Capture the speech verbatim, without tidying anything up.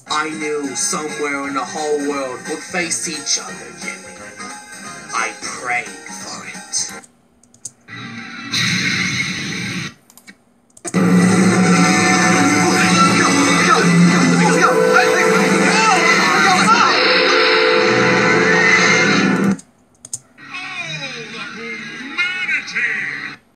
I knew somewhere in the whole world would face each other, Jimmy. I prayed for it.